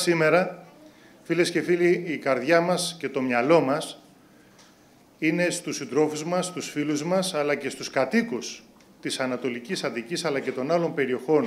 Σήμερα, φίλες και φίλοι, η καρδιά μας και το μυαλό μας είναι στους συντρόφους μας, στους φίλους μας, αλλά και στους κατοίκους της Ανατολικής Αττικής, αλλά και των άλλων περιοχών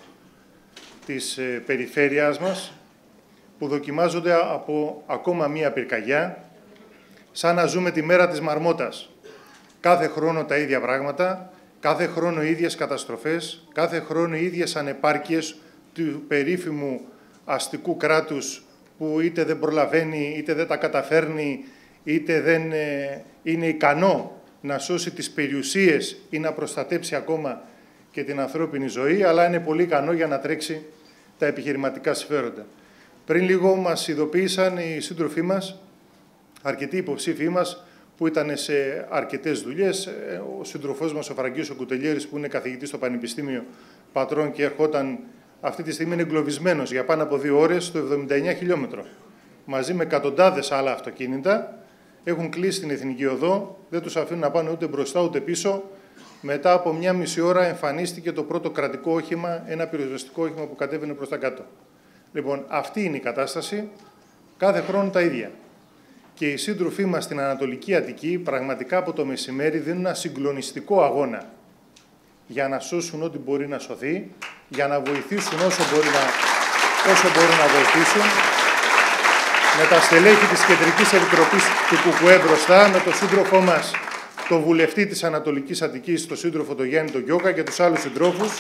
της περιφέρειάς μας, που δοκιμάζονται από ακόμα μία πυρκαγιά, σαν να ζούμε τη μέρα της Μαρμότας. Κάθε χρόνο τα ίδια πράγματα, κάθε χρόνο οι ίδιες καταστροφές, κάθε χρόνο οι ίδιες ανεπάρκειες του περίφημου αστικού κράτους που είτε δεν προλαβαίνει, είτε δεν τα καταφέρνει, είτε δεν είναι ικανό να σώσει τις περιουσίες ή να προστατέψει ακόμα και την ανθρώπινη ζωή, αλλά είναι πολύ ικανό για να τρέξει τα επιχειρηματικά συμφέροντα. Πριν λίγο μας ειδοποίησαν οι σύντροφοί μας, αρκετοί υποψήφοι μας, που ήταν σε αρκετές δουλειές. Ο σύντροφός μας, ο Φραγκίος ο Κουτελιέρης, που είναι καθηγητής στο Πανεπιστήμιο Πατρών και ερχόταν, αυτή τη στιγμή είναι εγκλωβισμένος για πάνω από 2 ώρες στο 79 χιλιόμετρο. Μαζί με εκατοντάδες άλλα αυτοκίνητα, έχουν κλείσει την Εθνική Οδό, δεν τους αφήνουν να πάνε ούτε μπροστά ούτε πίσω. Μετά από 1,5 ώρα εμφανίστηκε το πρώτο κρατικό όχημα, ένα πυροσβεστικό όχημα που κατέβαινε προς τα κάτω. Λοιπόν, αυτή είναι η κατάσταση, κάθε χρόνο τα ίδια. Και οι σύντροφοί μας στην Ανατολική Αττική πραγματικά από το μεσημέρι δίνουν ένα συγκλονιστικό αγώνα για να σώσουν ό,τι μπορεί να σωθεί, για να βοηθήσουν όσο μπορεί να βοηθήσουν, με τα στελέχη της Κεντρικής Επιτροπής του ΚΚΕ μπροστά, με τον σύντροφό μας, τον βουλευτή της Ανατολικής Αττικής, τον σύντροφο τον Γιάννη τον Γιώκα και τους άλλους συντρόφους.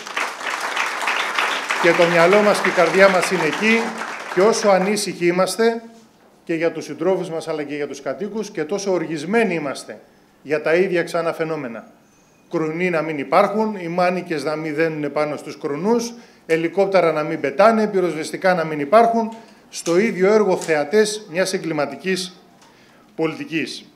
Και το μυαλό μας και η καρδιά μας είναι εκεί, και όσο ανήσυχοι είμαστε και για τους συντρόφους μας αλλά και για τους κατοίκους, και τόσο οργισμένοι είμαστε για τα ίδια ξανά φαινόμενα. Κρουνοί να μην υπάρχουν, οι μάνικες να μην δένουν πάνω στους κρουνούς, ελικόπτερα να μην πετάνε, πυροσβεστικά να μην υπάρχουν, στο ίδιο έργο θεατές μιας εγκληματικής πολιτικής.